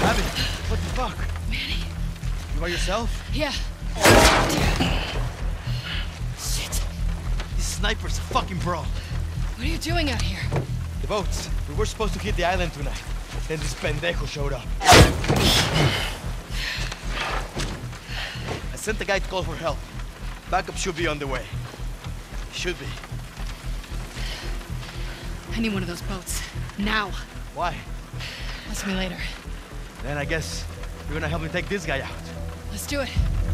Abby, what the fuck? Manny. You by yourself? Yeah. Shit. This sniper's a fucking pro. What are you doing out here? The boats. We were supposed to hit the island tonight. Then this pendejo showed up. I sent the guy to call for help. Backup should be on the way. Should be. I need one of those boats. Now. Why? Ask me later. Then I guess you're gonna help me take this guy out. Let's do it.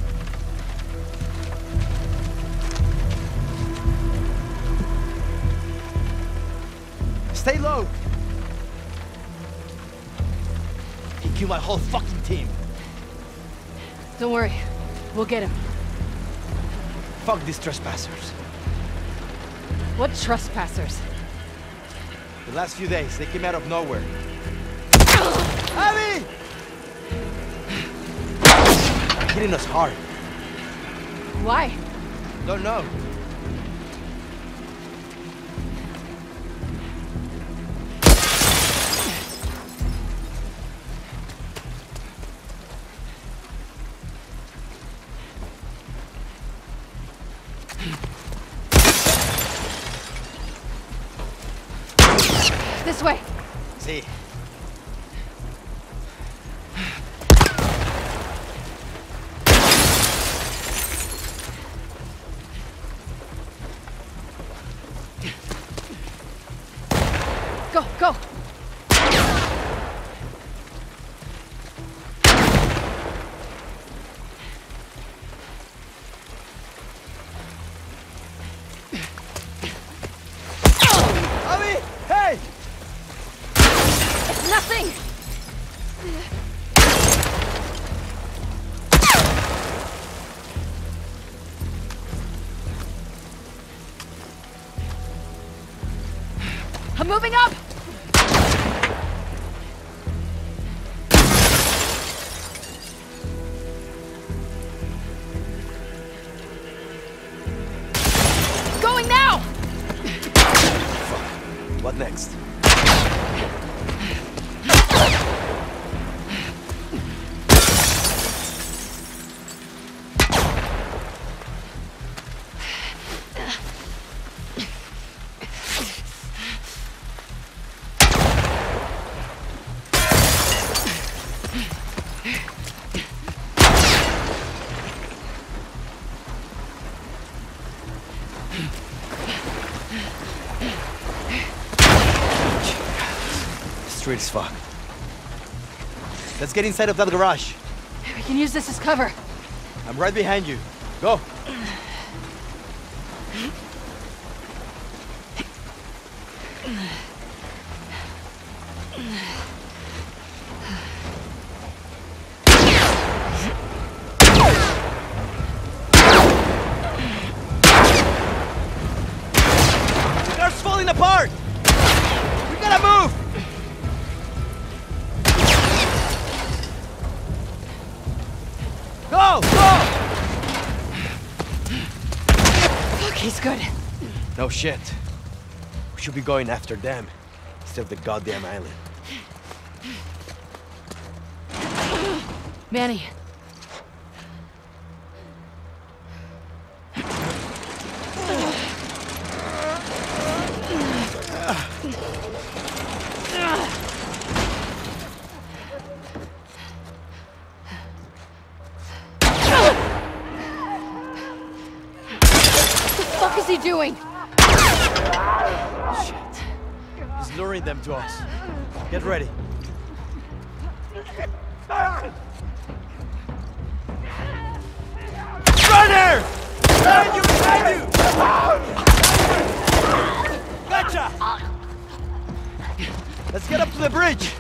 Stay low! He killed my whole fucking team. Don't worry. We'll get him. Fuck these trespassers. What trespassers? The last few days, they came out of nowhere. Abby! Hitting us hard. Why? Don't know. This way. See. Go, go. Abby! Hey! Nothing! I'm moving up! Going now! Fuck. What next? Street as fuck. Let's get inside of that garage. We can use this as cover. I'm right behind you. Go. The car's falling apart. We gotta move. Go! Go! Fuck, he's good. No shit. We should be going after them instead of the goddamn island. Manny. What is he doing? Shit. He's luring them to us. Get ready. Runner! Behind you! Behind you! Gotcha! Let's get up to the bridge.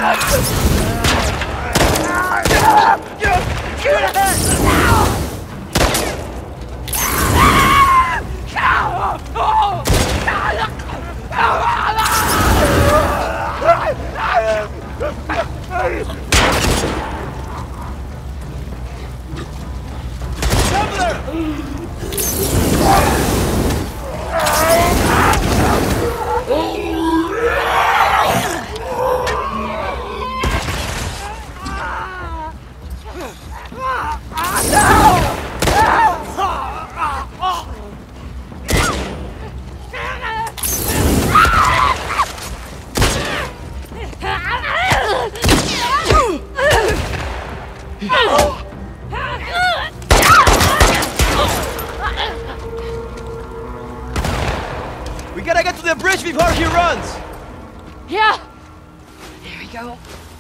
We gotta get to the bridge before he runs! Yeah! There we go.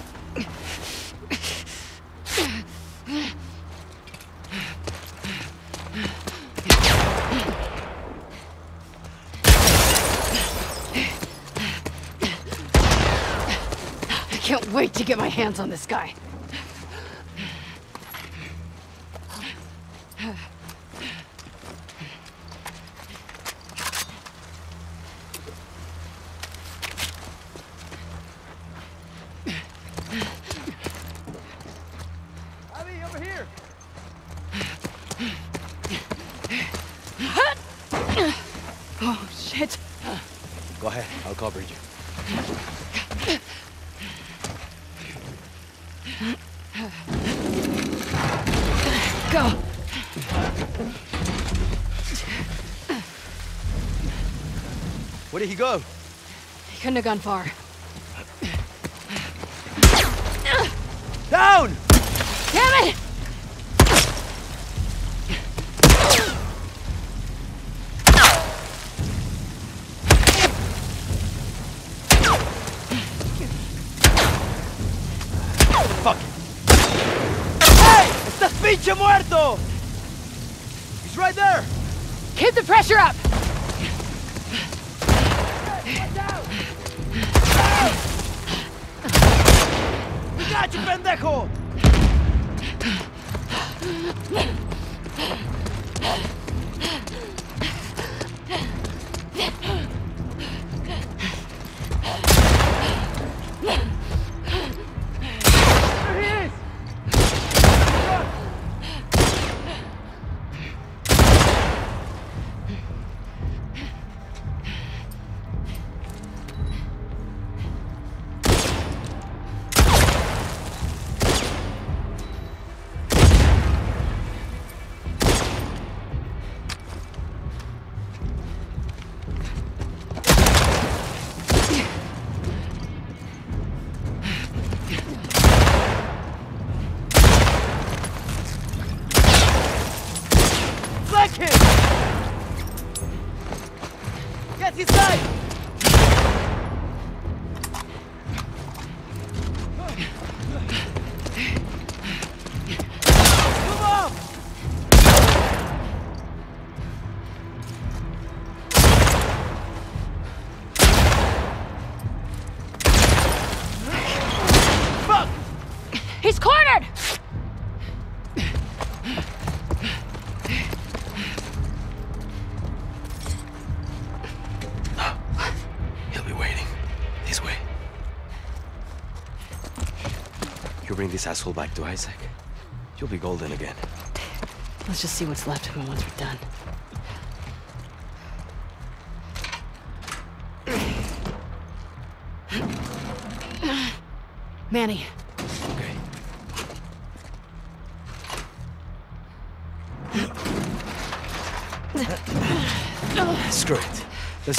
I can't wait to get my hands on this guy. Oh, shit. Go ahead, I'll cover you. Go. Where did he go? He couldn't have gone far. Down! Damn it! Fuck it. Hey! ¡Estás pinche muerto! He's right there! Keep the pressure up! We got you, pendejo! Get inside! Move on! Fuck! He's cornered! You bring this asshole back to Isaac, you'll be golden again. Let's just see what's left of him once we're done. Manny. Okay. Screw it. Let's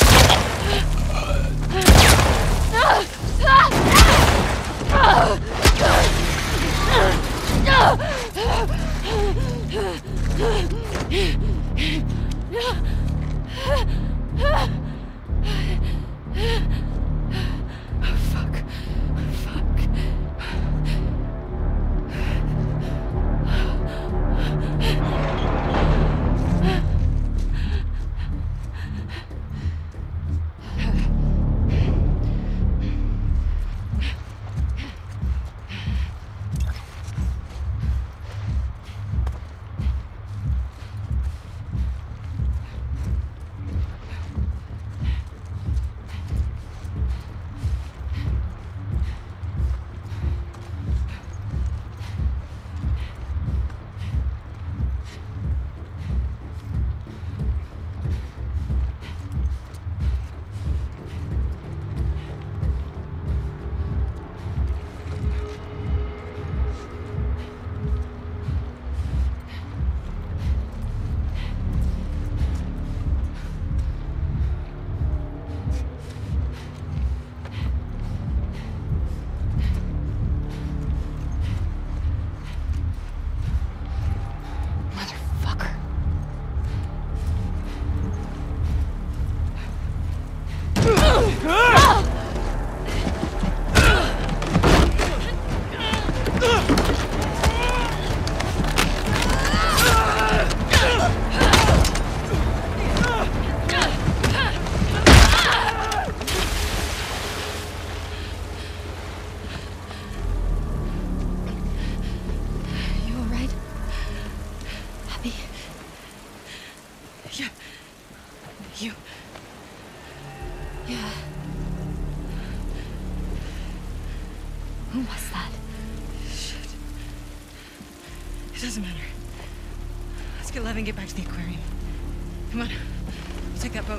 Who was that? Shit. It doesn't matter. Let's get Lev and get back to the aquarium. Come on. We'll take that boat.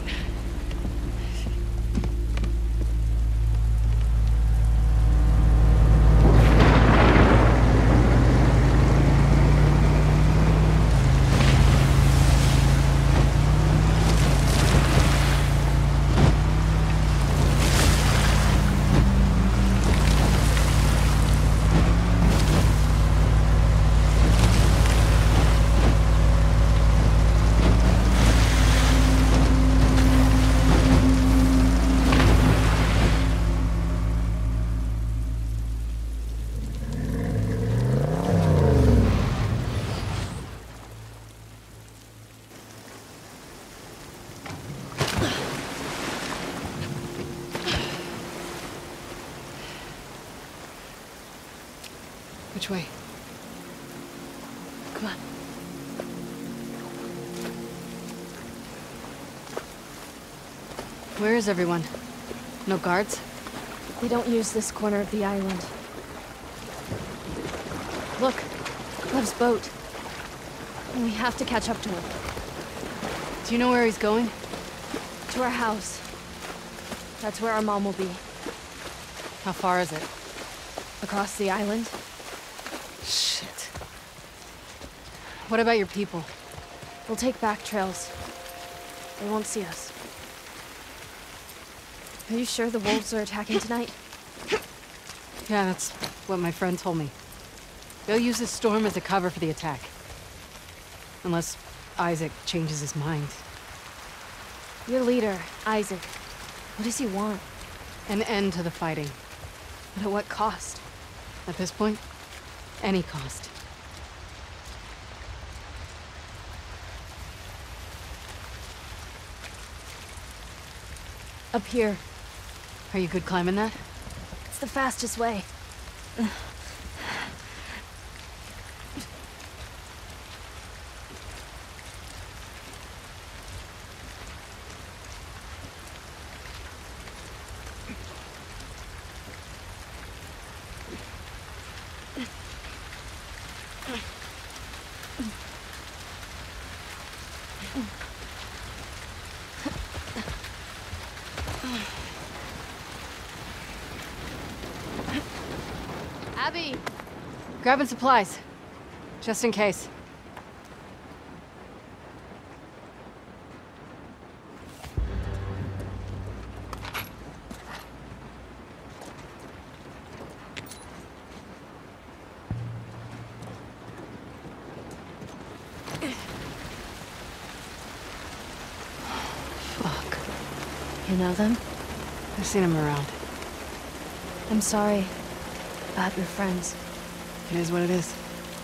Which way? Come on. Where is everyone? No guards? They don't use this corner of the island. Look, Lev's boat. We have to catch up to him. Do you know where he's going? To our house. That's where our mom will be. How far is it? Across the island. Shit. What about your people? We'll take back trails. They won't see us. Are you sure the wolves are attacking tonight? Yeah, that's what my friend told me. They'll use this storm as a cover for the attack. Unless Isaac changes his mind. Your leader, Isaac. What does he want? An end to the fighting. But at what cost? At this point, any cost. Up here. Are you good climbing that? It's the fastest way. Abby! Grabbing supplies. Just in case. Fuck. You know them? I've seen him around. I'm sorry about your friends. It is what it is.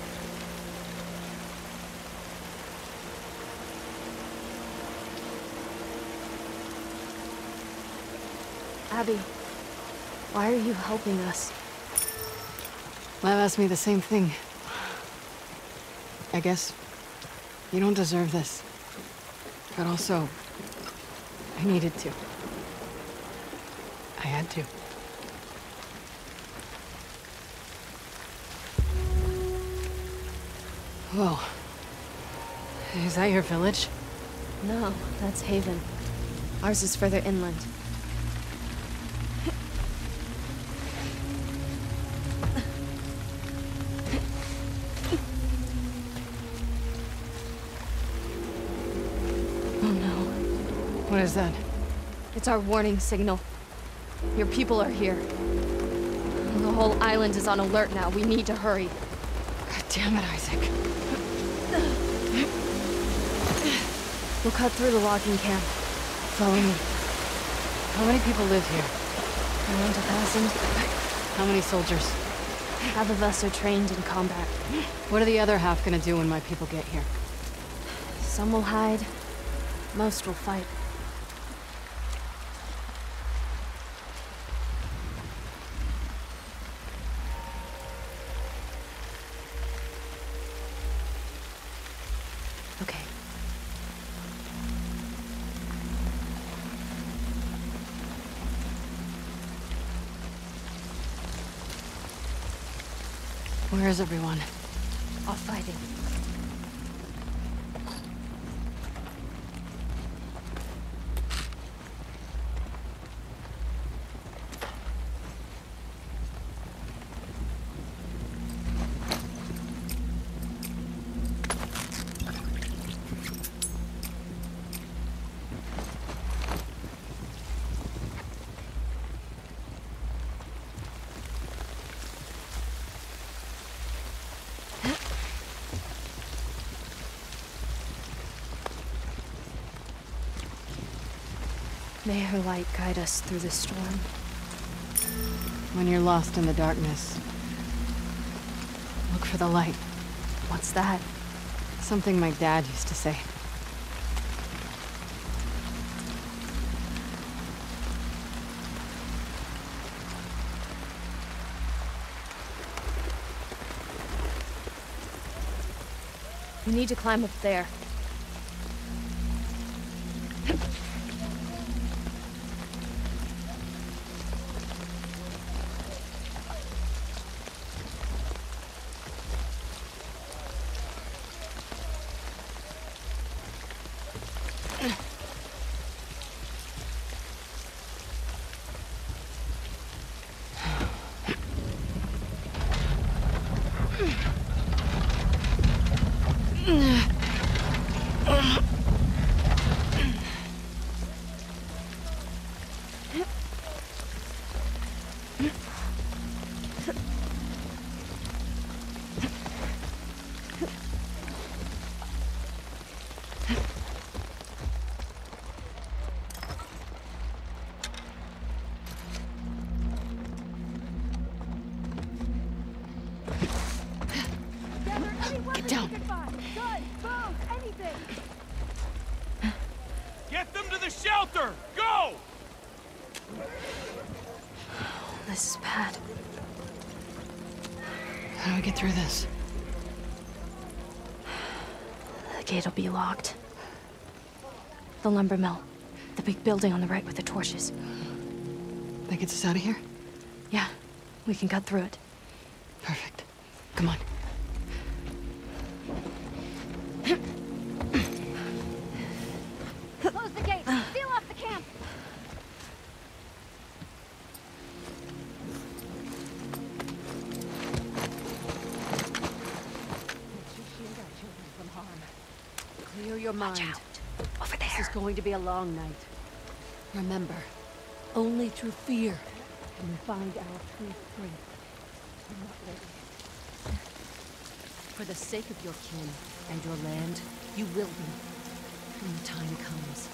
Abby, why are you helping us? Lev asked me the same thing. I guess you don't deserve this. But also, I needed to. I had to. Whoa. Is that your village? No, that's Haven. Ours is further inland. Oh no. What is that? It's our warning signal. Your people are here. The whole island is on alert now. We need to hurry. God damn it, Isaac. We'll cut through the logging camp. Follow me. How many people live here? Around 1,000. How many soldiers? Half of us are trained in combat. What are the other half gonna do when my people get here? Some will hide. Most will fight. Okay. Where is everyone? All fighting. May her light guide us through the storm. When you're lost in the darkness, look for the light. What's that? Something my dad used to say. We need to climb up there. Get down. Get them to the shelter! Go! This is bad. How do we get through this? The gate'll be locked. The lumber mill. The big building on the right with the torches. That gets us out of here? Yeah, we can cut through it. Perfect. Come on. Close the gate! Seal off the camp! Clear your mind. Watch out. Over there. This is going to be a long night. Remember, only through fear can we find our true strength. Do not let it. For the sake of your kin and your land, you will be when the time comes.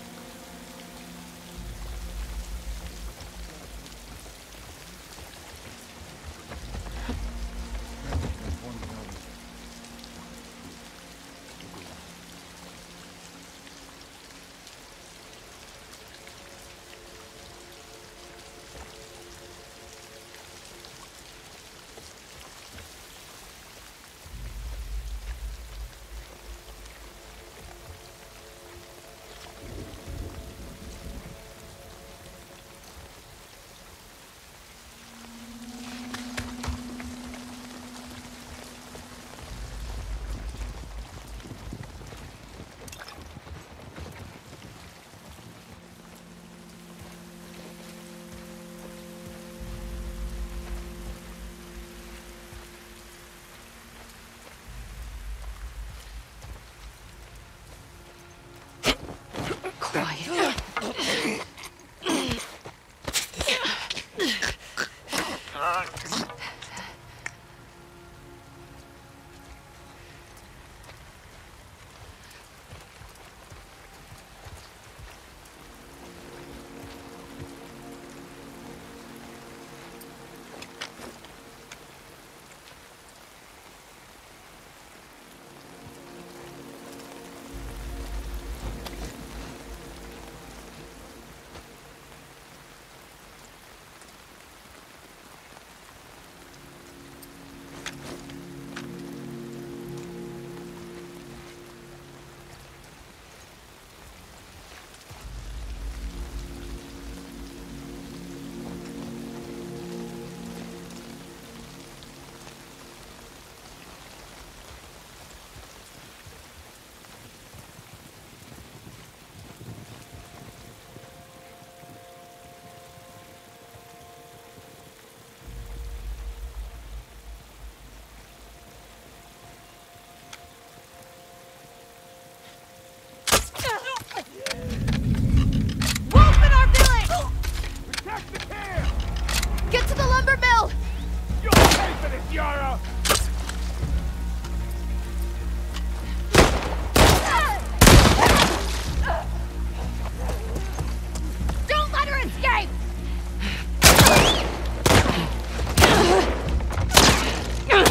Quiet.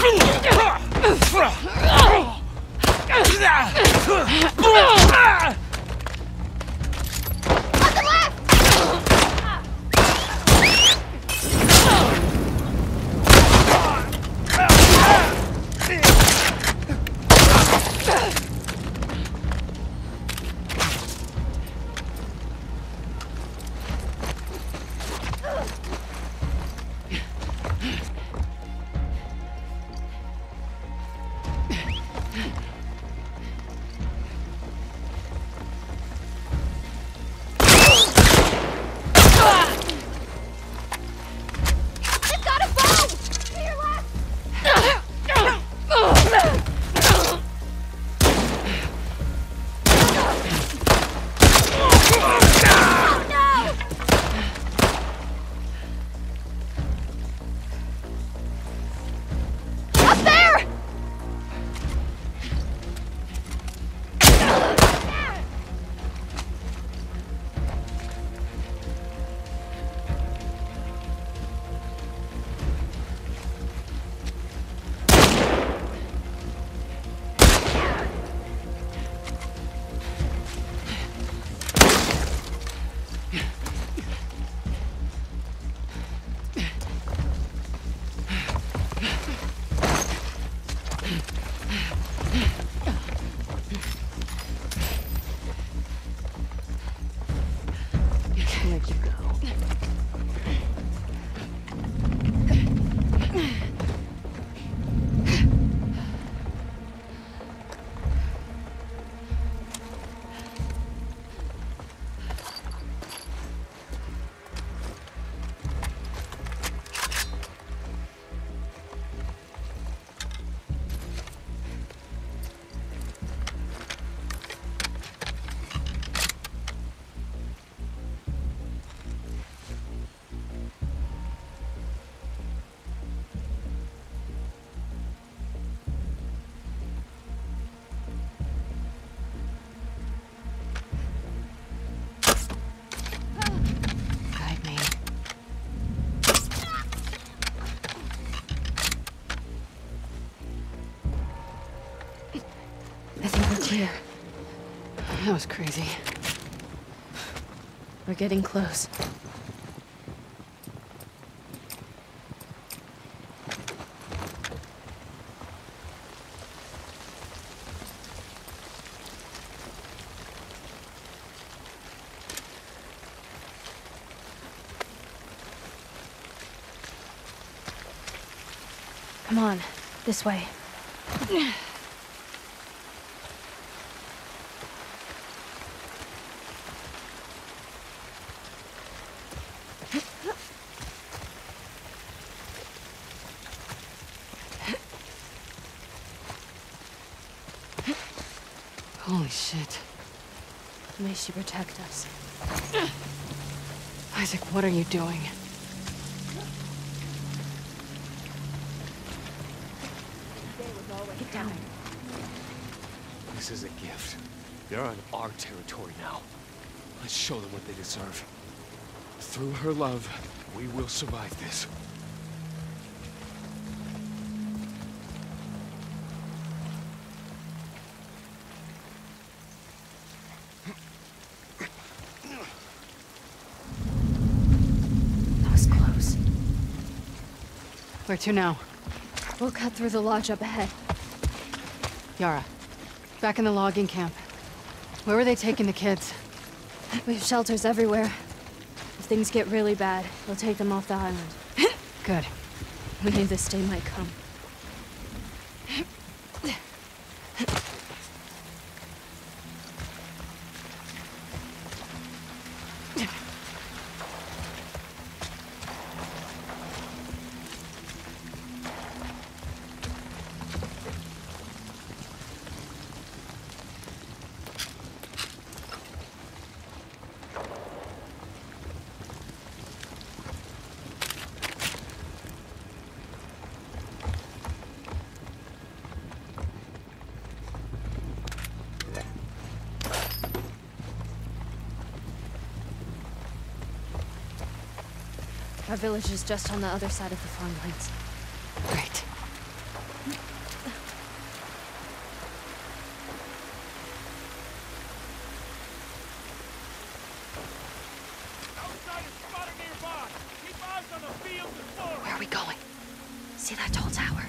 Clear. That was crazy. We're getting close. Come on, this way. Holy shit. May she protect us. Isaac, what are you doing? Get down. This is a gift. They're on our territory now. Let's show them what they deserve. Through her love, we will survive this. Where to now? We'll cut through the lodge up ahead. Yara, back in the logging camp. Where were they taking the kids? We have shelters everywhere. If things get really bad, we'll take them off the island. Good. We knew this day might come. Our village is just on the other side of the farmlands. Great. See that tall tower?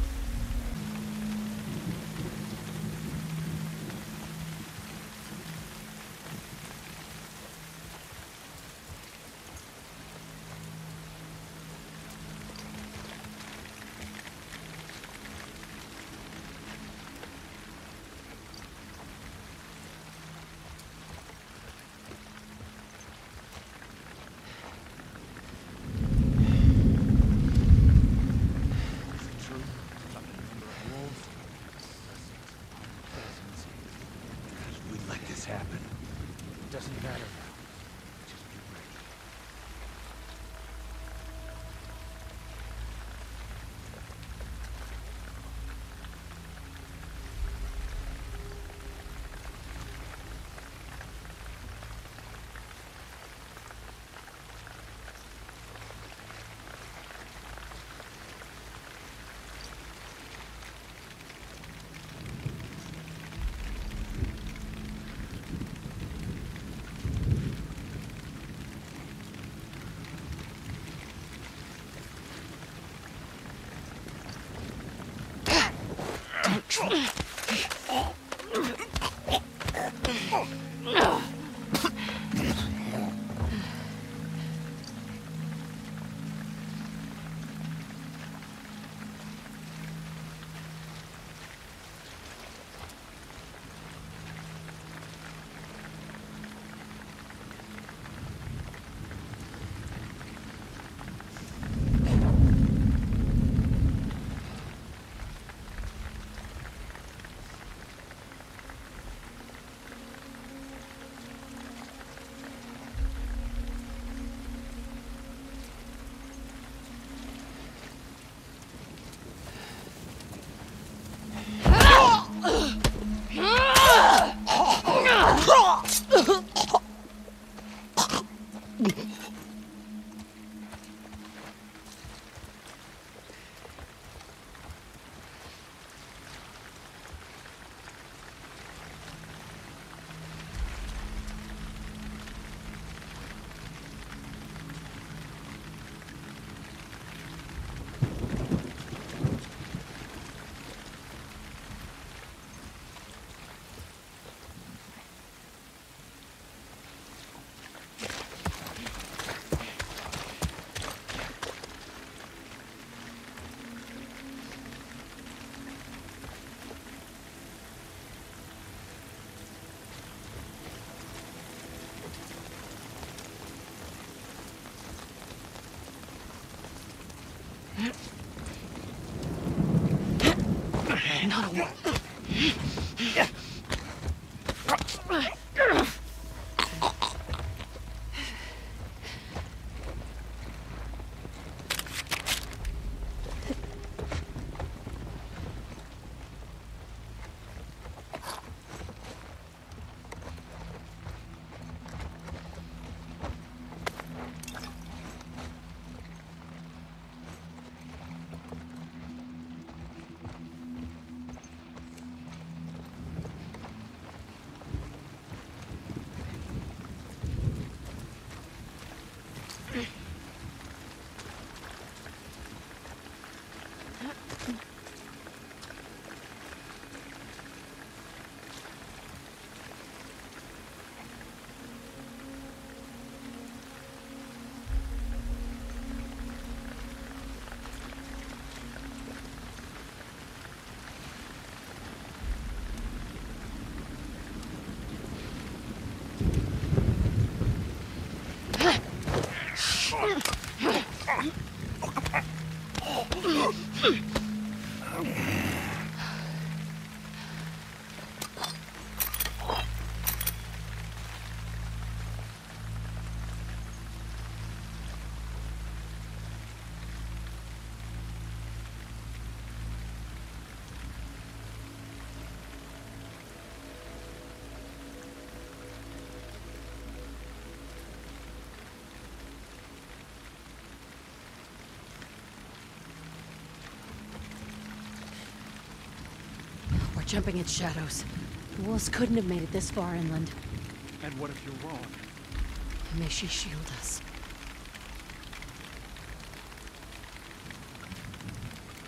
Not a word. Jumping at shadows. The wolves couldn't have made it this far inland. And what if you're wrong? May she shield us.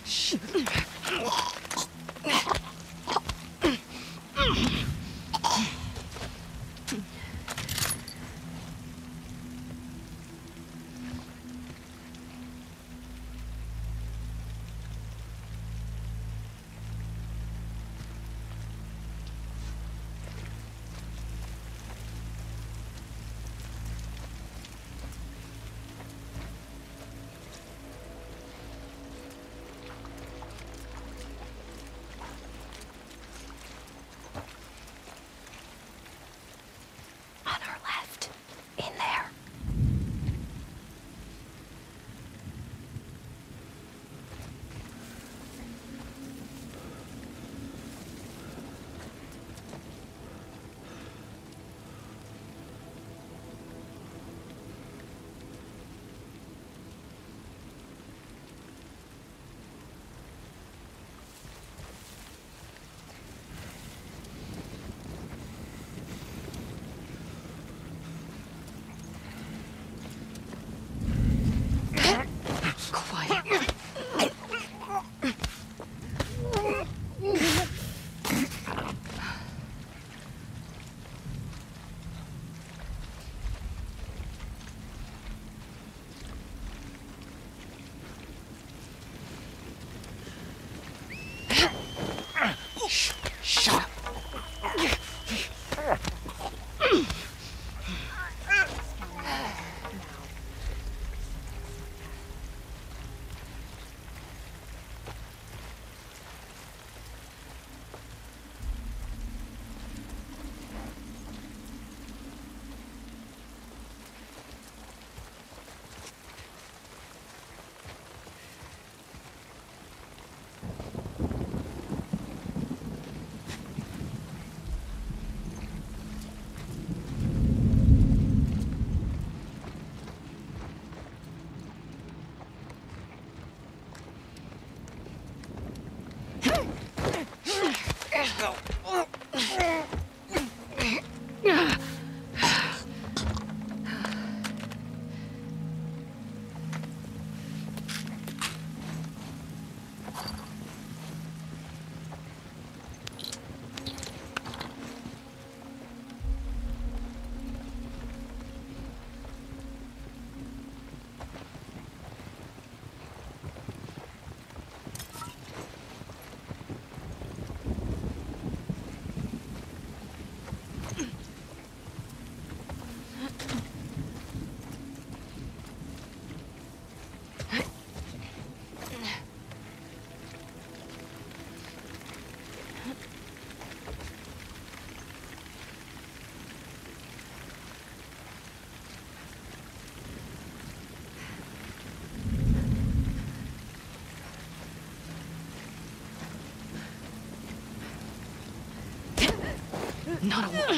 Not a woman.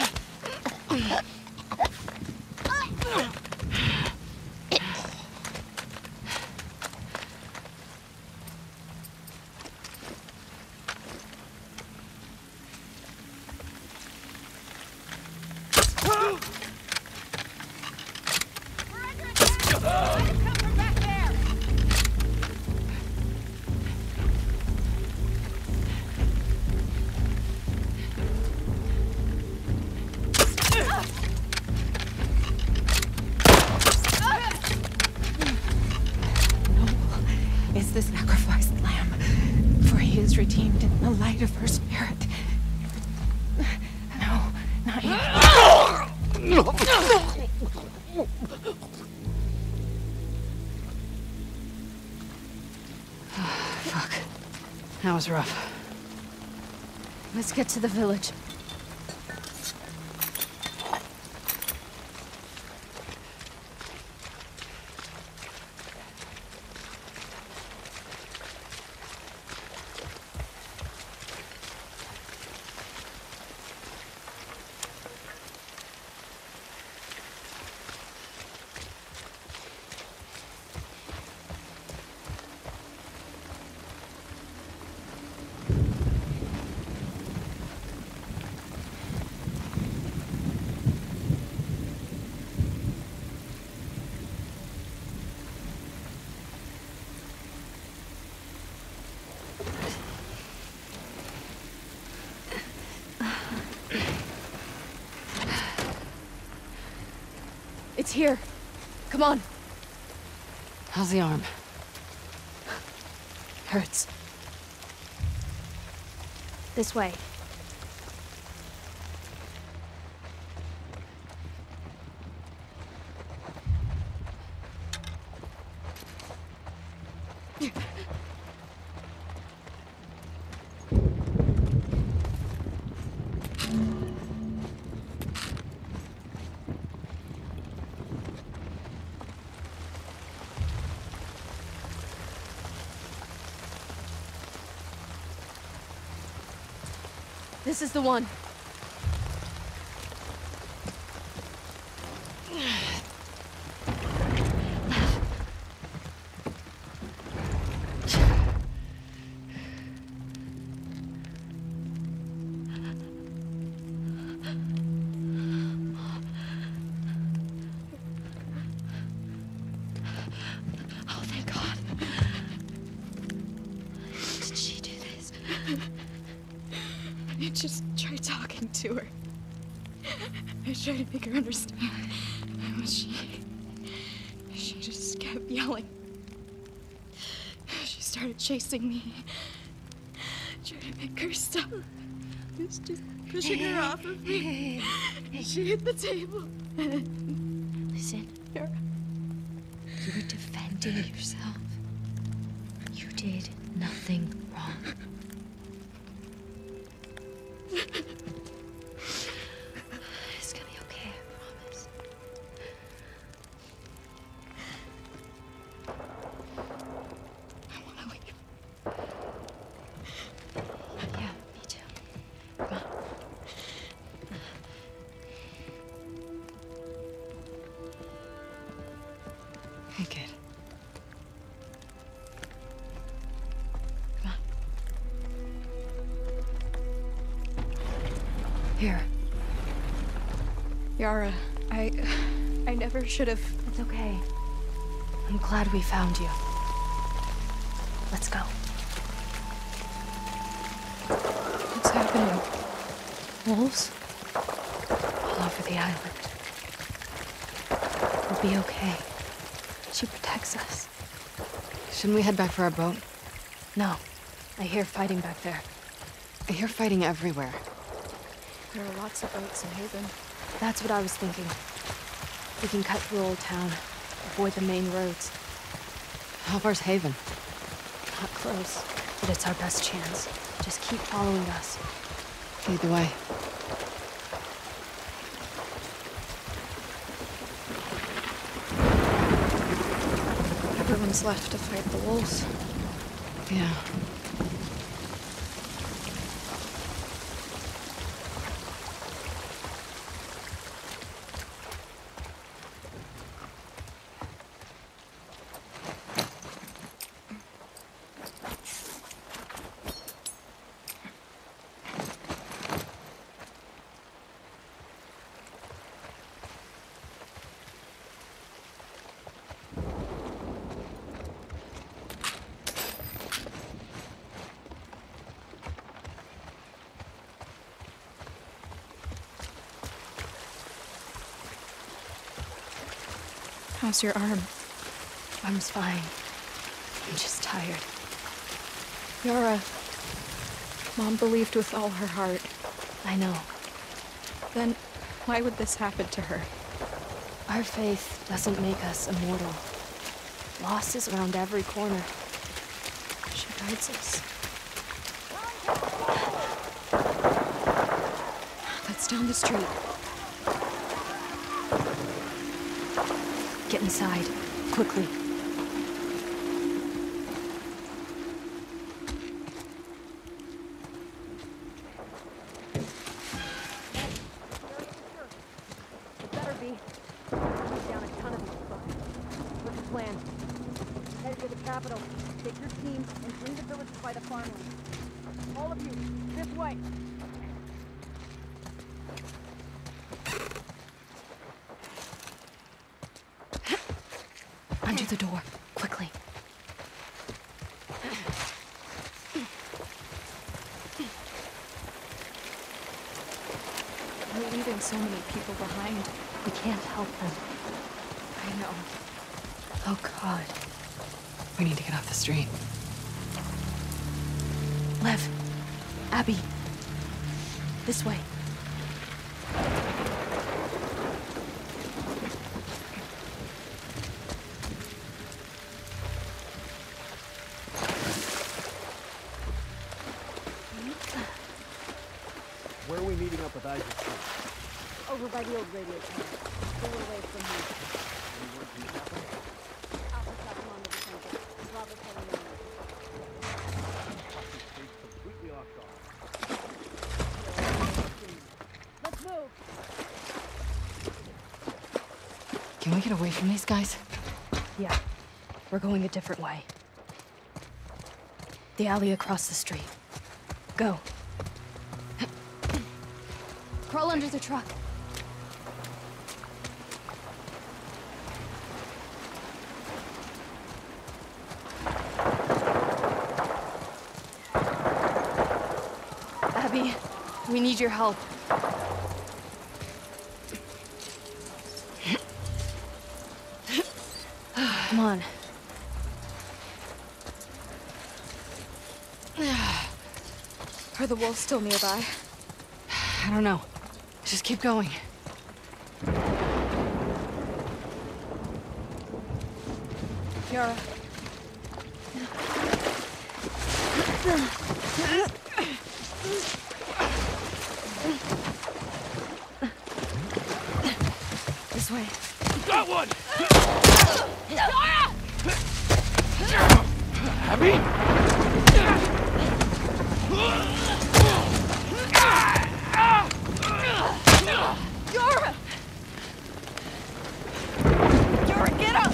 The sacrificed lamb, for he is redeemed in the light of her spirit. No, not you. Fuck. That was rough. Let's get to the village. It's here. Come on. How's the arm? Hurts. This way. This is the one. Oh, thank God. Did she do this? I just tried talking to her. I tried to make her understand. But she just kept yelling. She started chasing me. Trying to make her stop. I was just pushing her off of me. She hit the table. Listen. You were defending yourself. You did nothing wrong. It's gonna be okay, I promise. I want to leave. Yeah, me too. Come on. Hey, kid. Come on. Here. Yara, I never should have. It's okay. I'm glad we found you. Let's go. What's happening? Wolves? All over the island. We'll be okay. She protects us. Shouldn't we head back for our boat? No. I hear fighting back there. I hear fighting everywhere. There are lots of boats in Haven. That's what I was thinking. We can cut through Old Town. Avoid the main roads. How far's Haven? Not close, but it's our best chance. Just keep following us. Lead the way. Everyone's left to fight the wolves. Yeah. How's your arm? Arm's fine. I'm just tired. Yara, Mom believed with all her heart. I know. Then why would this happen to her? Our faith doesn't make us immortal. Loss is around every corner. She guides us. That's down the street. Get inside, quickly. Better be. Shoot down a ton of these fuckers. What's the plan? Head to the capital, take your team, and bring the village by the farmland. All of you, this way! Under the door, quickly. leaving so many people behind. We can't help them. I know. Oh, God. We need to get off the street. Lev. Abby. This way. Where are we meeting up with Isaac? Over by the old radio tower. Stay away from here. Any word from the captain? I'll pick up him on the defensive. Robert's heading in. He's completely off guard. Let's move! Can we get away from these guys? Yeah. We're going a different way. The alley across the street. Go. Crawl under the truck. Abby, we need your help. Come on. Are the wolves still nearby? I don't know. Just keep going. Yara. This way. Got one! Abby? Yara! Yara, get up!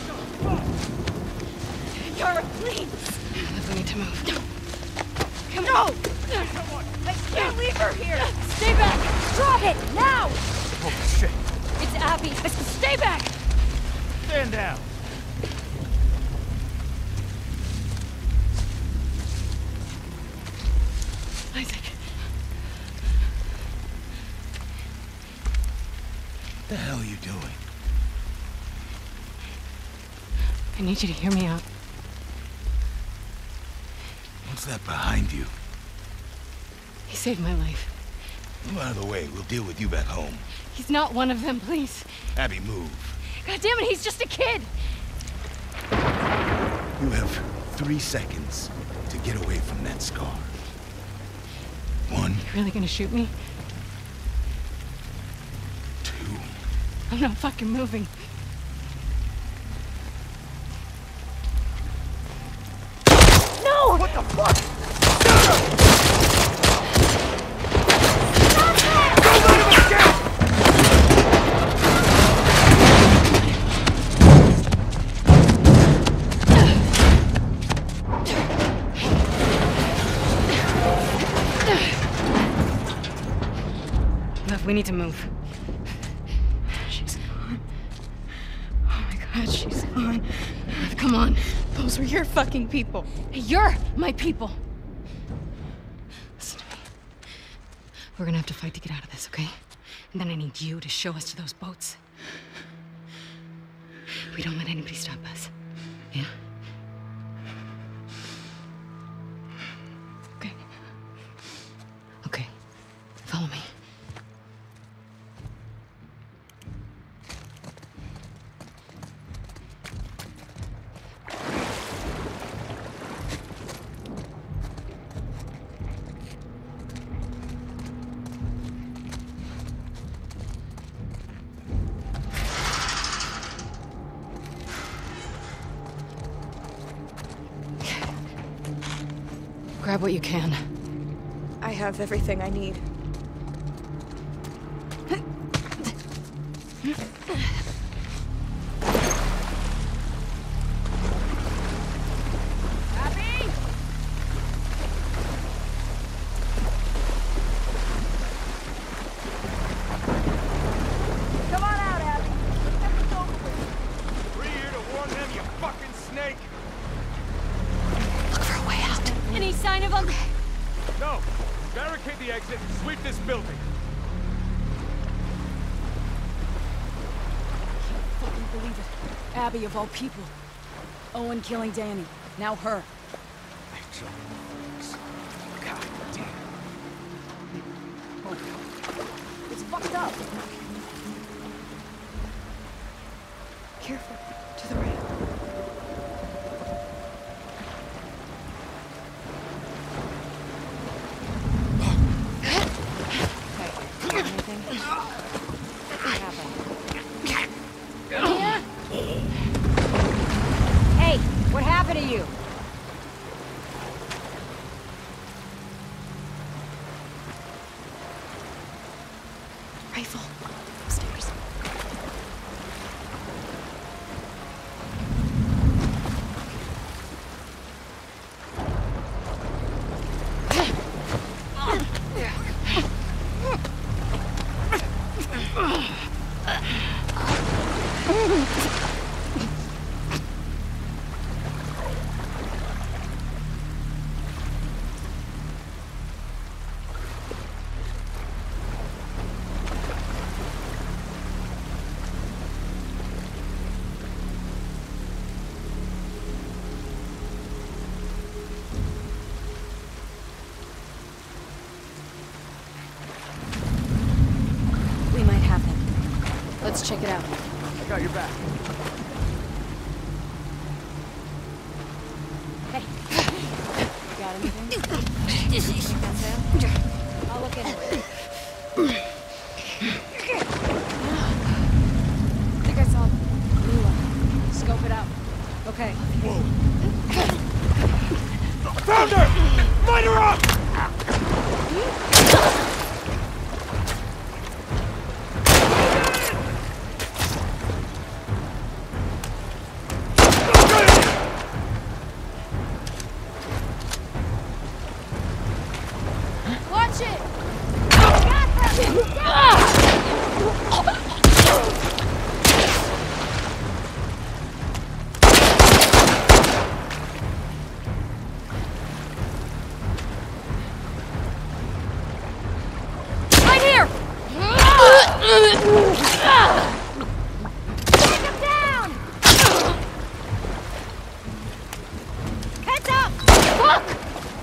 Yara, please! We need to move. Come on! I can't leave her here! Stay back! Drop it! Now! Oh, shit. It's Abby! Stay back! Stand down. Isaac. What the hell are you doing? I need you to hear me out. What's that behind you? He saved my life. Move out of the way. We'll deal with you back home. He's not one of them, please. Abby, move. God damn it, he's just a kid! You have 3 seconds to get away from that scar. 1, You really gonna shoot me? 2. I'm not fucking moving. No! What the fuck? Lev, we need to move. She's gone. Oh my god, she's gone. Lev, come on. Those were your fucking people. You're my people! Listen to me. We're gonna have to fight to get out of this, okay? And then I need you to show us to those boats. We don't let anybody stop us. Yeah? Okay. Okay. Follow me. Grab what you can. I have everything I need. Come on out, Abby. Let's get this over with. We're here to warn them, you fucking snake! Look for a way out. Any sign of him? No! Barricade the exit and sweep this building! Couldn't believe it. Abby of all people. Owen killing Danny. Now her. God damn. It's fucked up. Careful. To the right. Anything? What happened? Hey, what happened to you? Rifle. Upstairs. We might have them. Let's check it out. I got your back. Got anything? Think that's it? I'll look into it. I think I saw Lula. Scope it out. Okay. Found her! Light her up! Watch it! Right here! Take him down! Heads up! Fuck!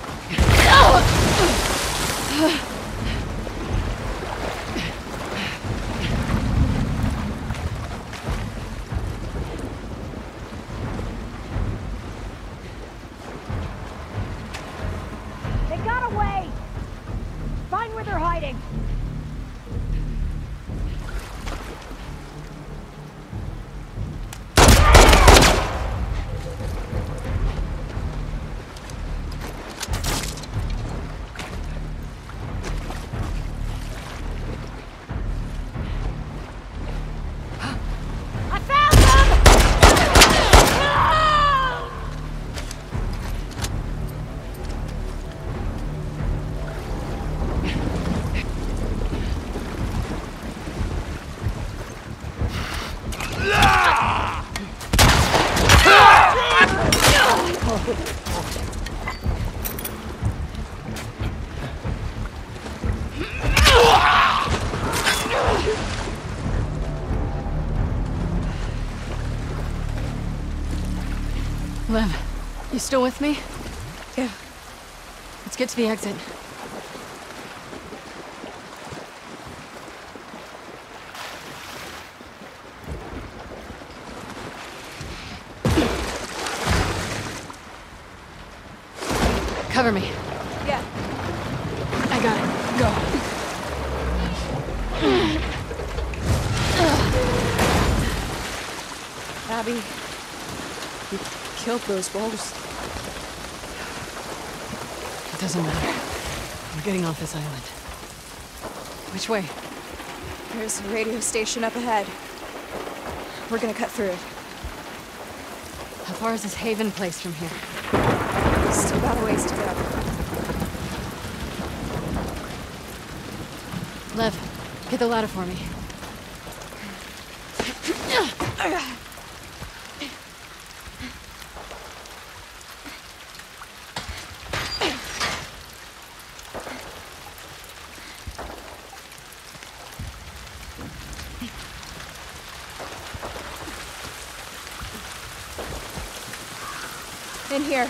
They got away! Find where they're hiding! I found Lev, you still with me? Yeah. Let's get to the exit. Cover me. Yeah. I got it. Go. Abby, you killed those wolves. It doesn't matter. We're getting off this island. Which way? There's a radio station up ahead. We're gonna cut through it. How far is this Haven place from here? Still got a ways to go. Lev, get the ladder for me. in here.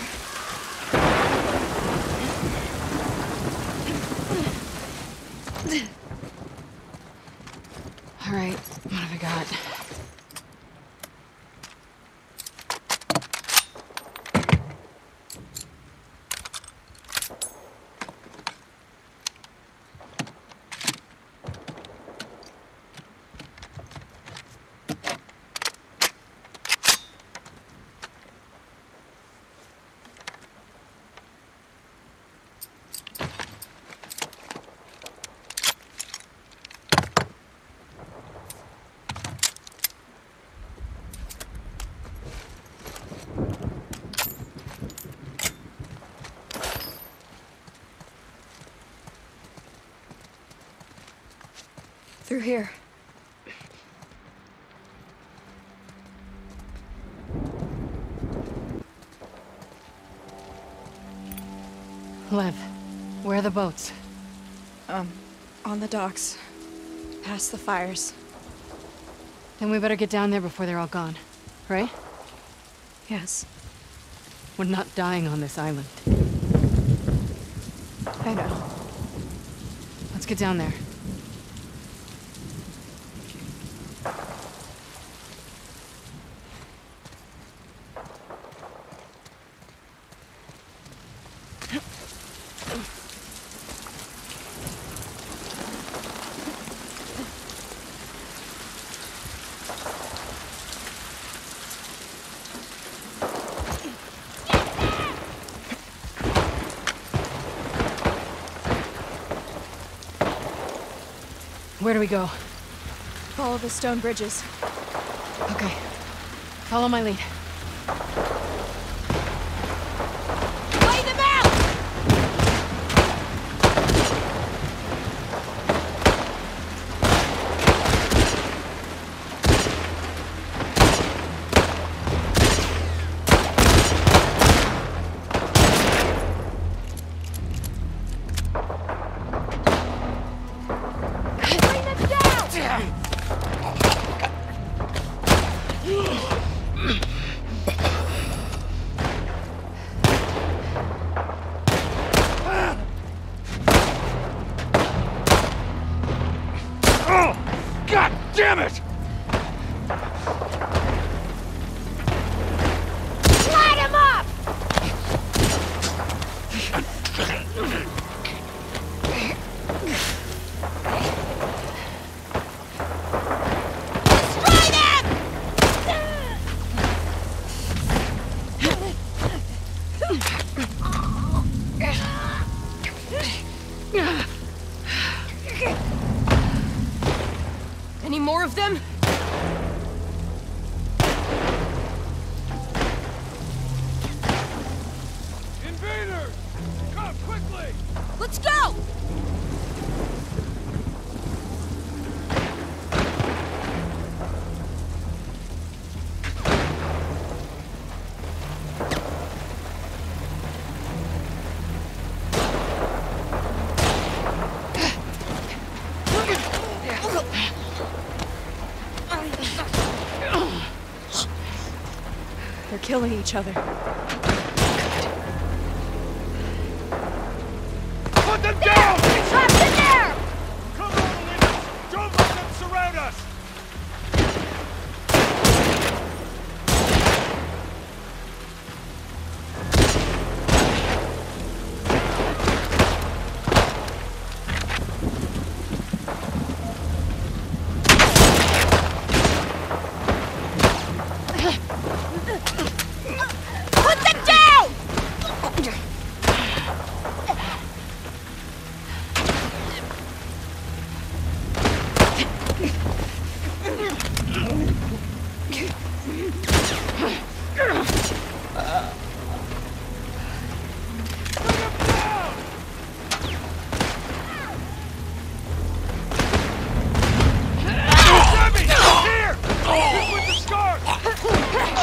All right, what have I got? Through here. Lev, where are the boats? On the docks. Past the fires. Then we better get down there before they're all gone, right? Yes. We're not dying on this island. I know. Let's get down there. Where do we go? Follow the stone bridges. Okay. Follow my lead. Lay them out! God damn it! Light him up! Destroy them! Any more of them? Invaders! Come quickly! Let's go! They're killing each other. Put them down! They're trapped in there! Come on, Linus! Don't let them surround us! Put them down! Debbie! Here! Hit with the scarf!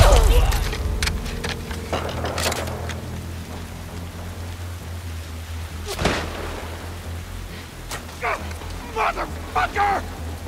Motherfucker!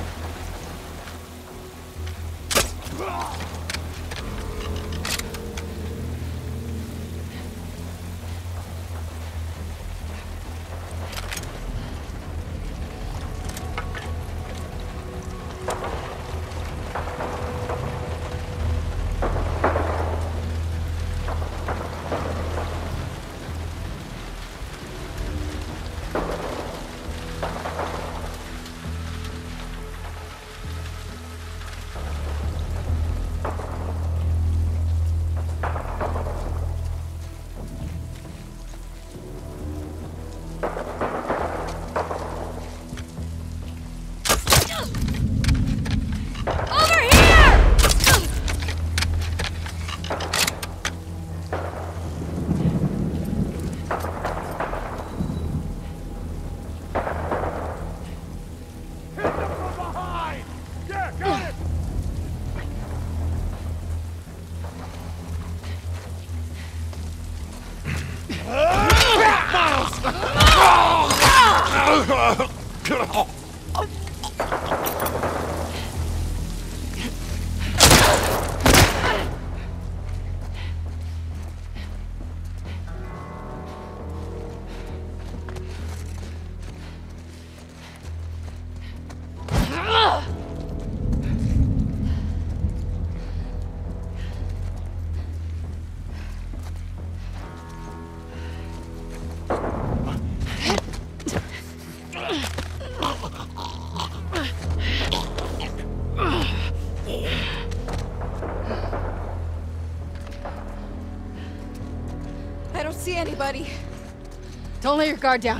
Anybody. Don't let your guard down.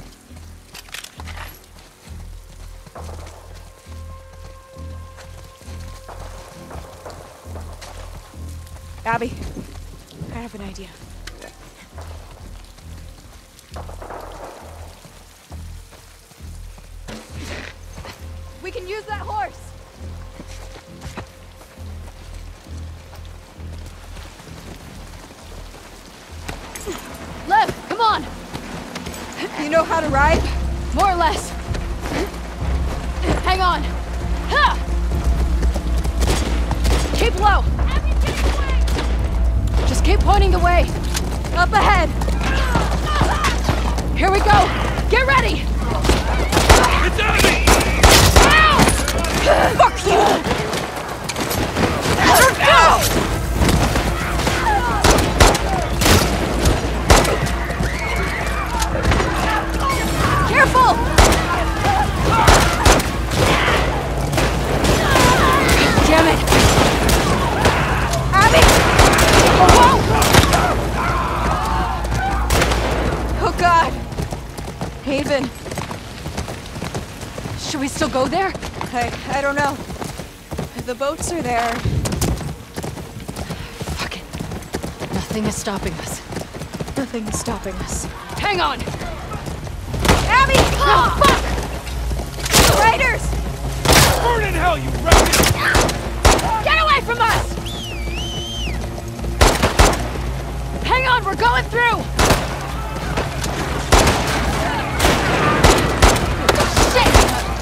Abby, I have an idea. We can use that horse. Lev, come on! You know how to ride? More or less. Hang on. Ha! Keep low. Just keep pointing the way. Up ahead. Here we go. Get ready. It's enemy! Fuck you! Go! Careful! Damn it! Abby! Whoa! Oh God! Haven. Should we still go there? I don't know. The boats are there. Fuck it. Nothing is stopping us. Nothing is stopping us. Hang on! Abby! Oh, fuck! Raiders! Burn in hell, you wretched! Get away from us! Hang on, we're going through! Shit!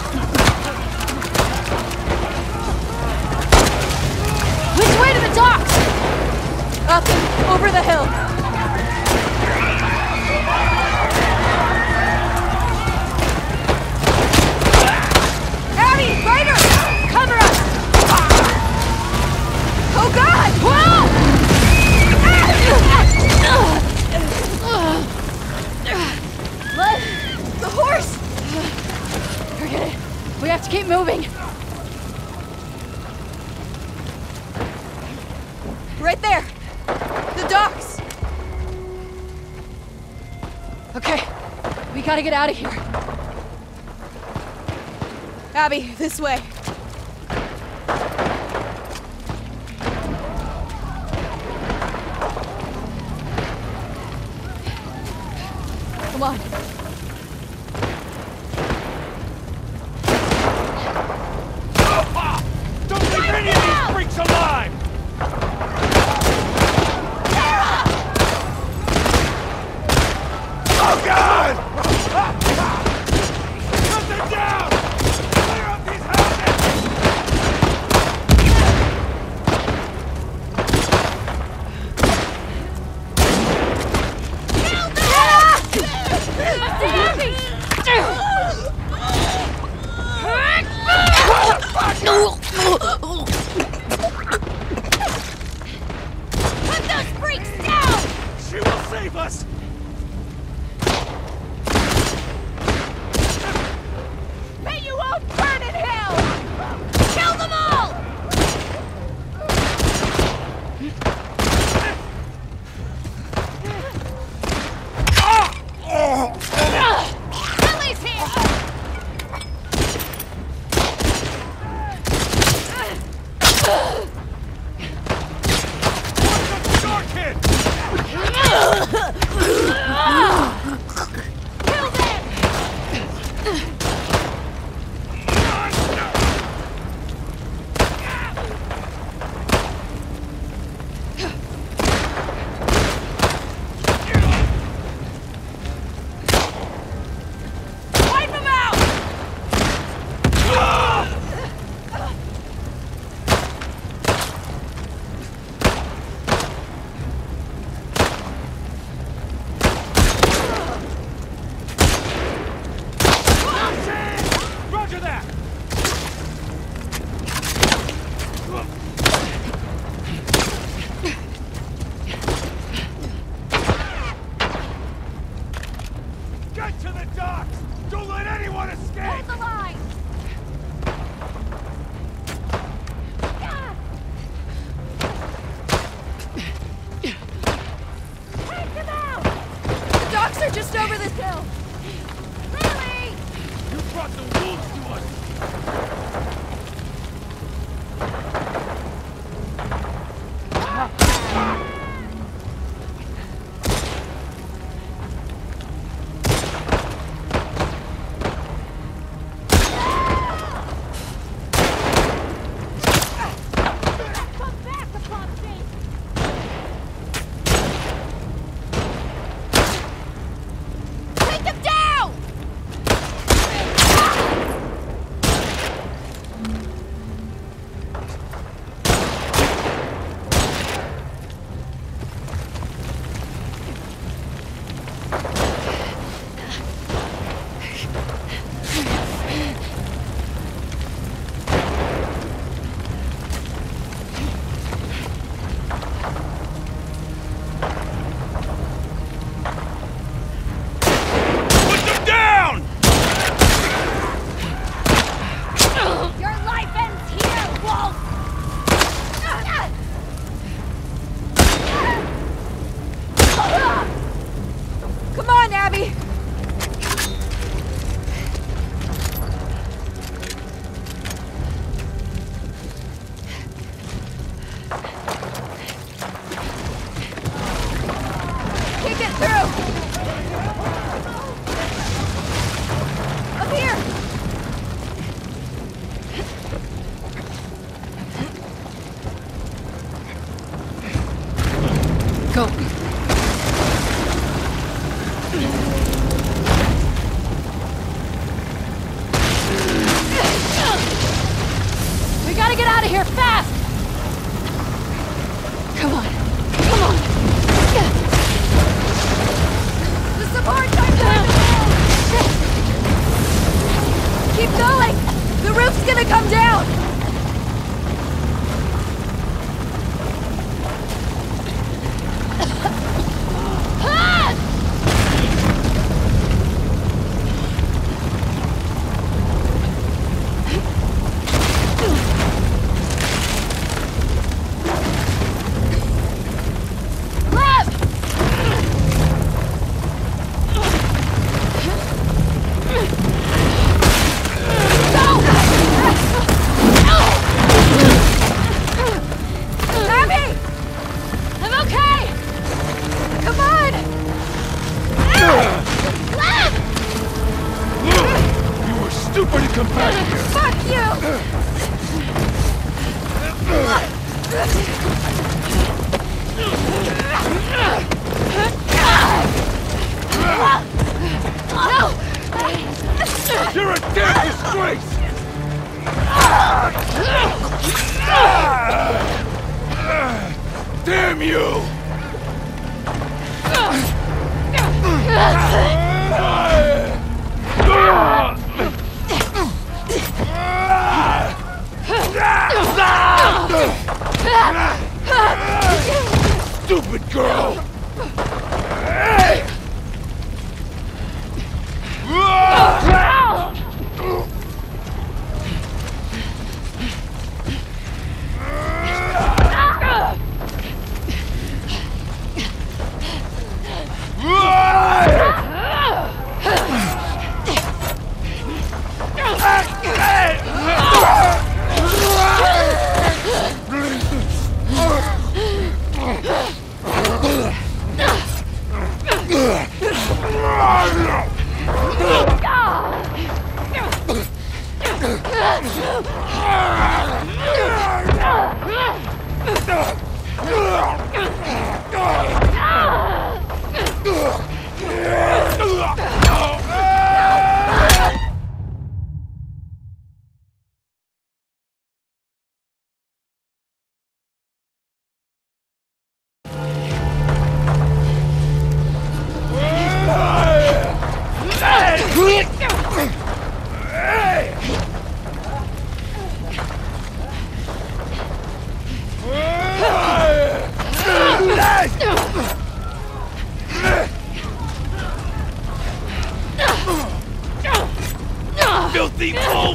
Which way to the docks? Up and over the hill. Raiders! Cover us! Oh God! Whoa! The horse! Forget it. We have to keep moving. Right there! The docks! Okay, we gotta get out of here. Abby, this way. Come on. Don't leave any of these freaks alive! leave us! May you all burn in hell! Kill them all! Lily's here! Star Kid! Kill them! Wipe them out! Roger that! Get to the docks! Don't let anyone escape! Hold the line! Take them out! The docks are just over this hill! Lily! You brought the wolves to us! Come back, the constance! Take them down! Put them down! Your life ends here, Wolf! Come on, Abby! Kick it through! Up here! Go. We gotta get out of here fast! Come on. Come on. The support time's down the hill! Keep going! The roof's gonna come down! You're a damn disgrace! Damn you! Stupid girl! Filthy wolf!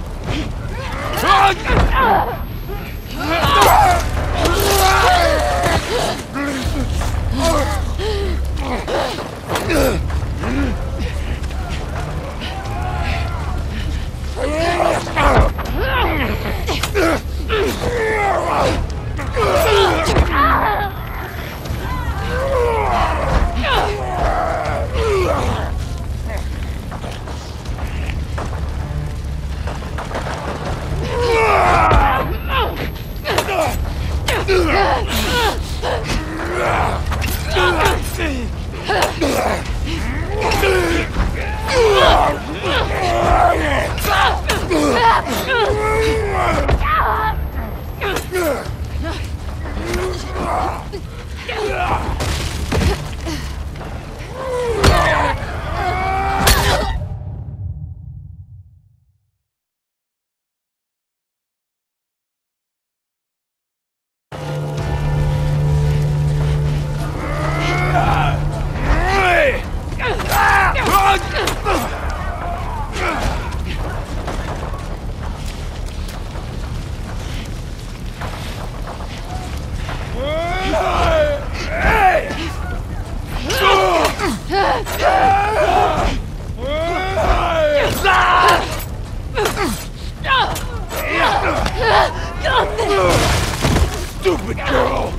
Stupid girl!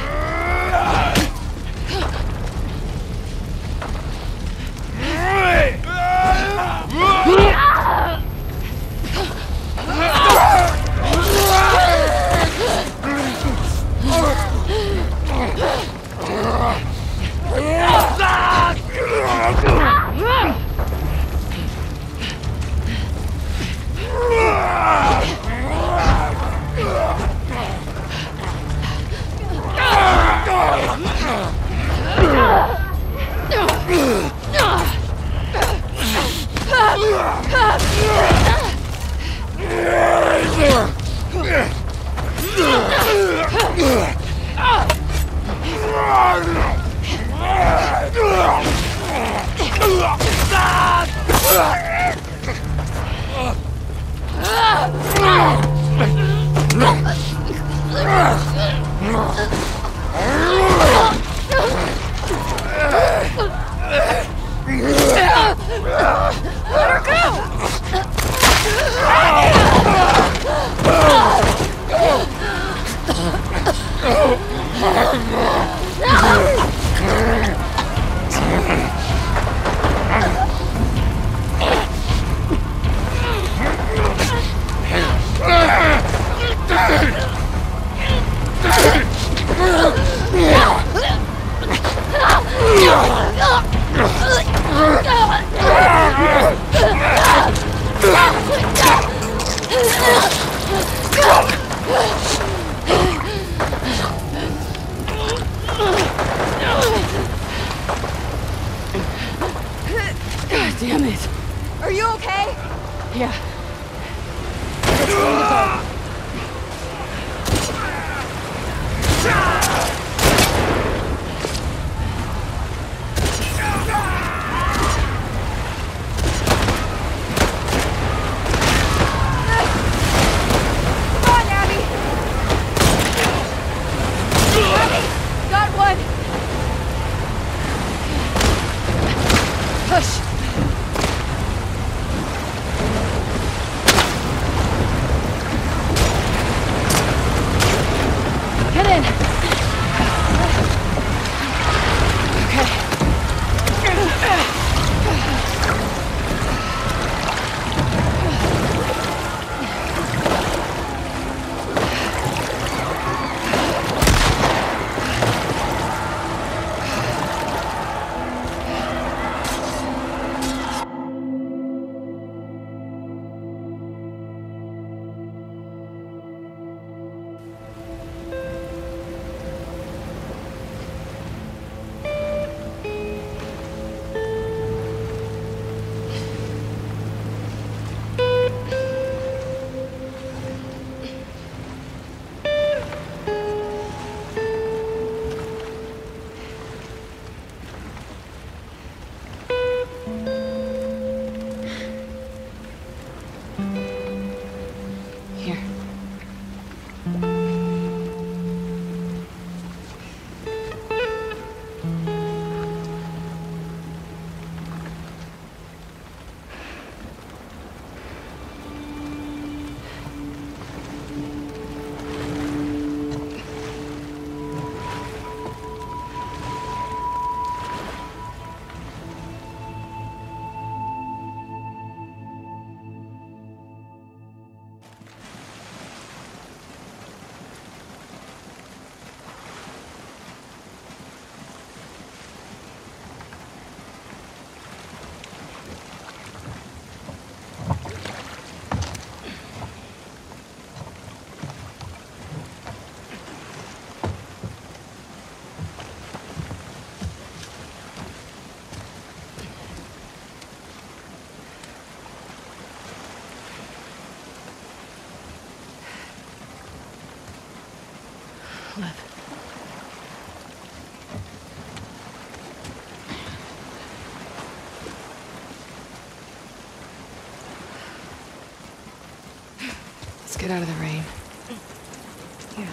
Damn it! Are you okay? Yeah. It's going to go. Come on, Abby! Abby! Got one! Push! Get in! get out of the rain. Yeah.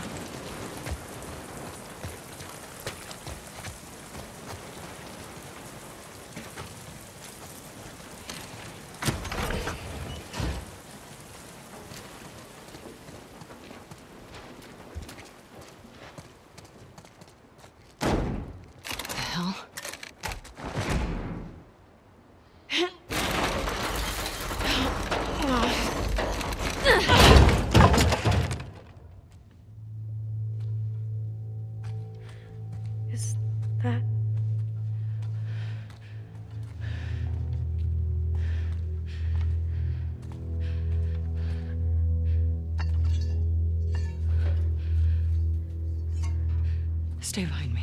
Is that... Stay behind me.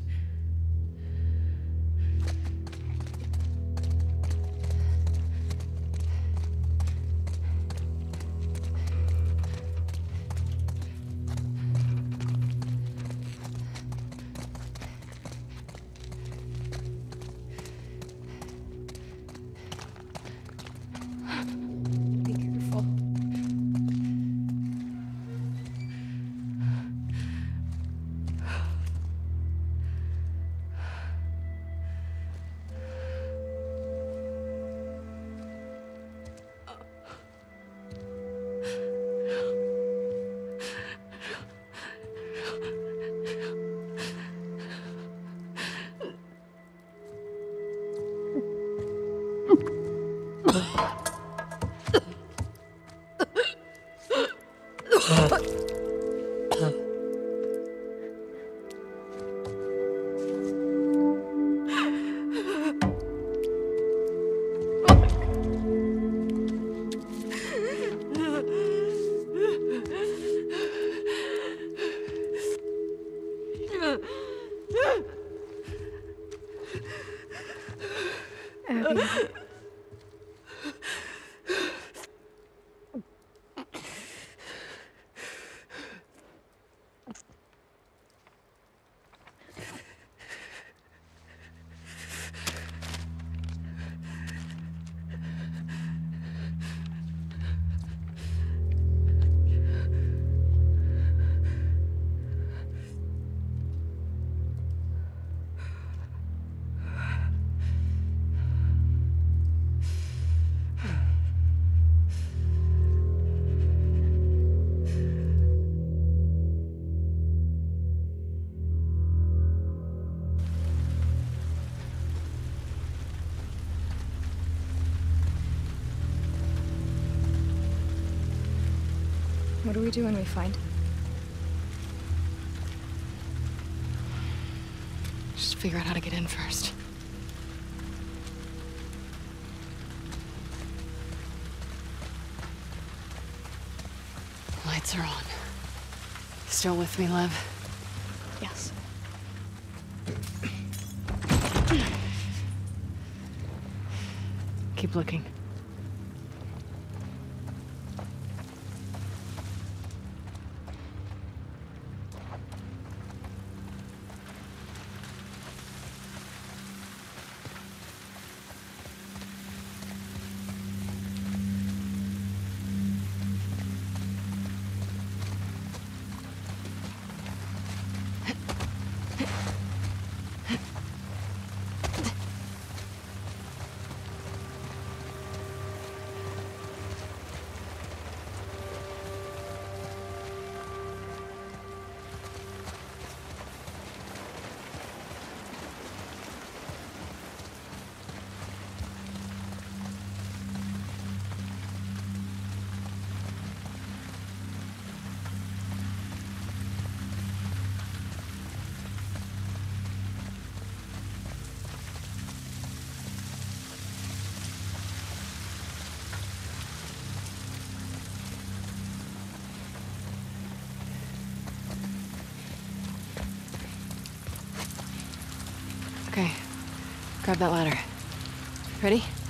Be careful. Abby. What do we do when we find him? Just figure out how to get in first. Lights are on. Still with me, Lev? Yes. Keep looking. Okay, grab that ladder. Ready?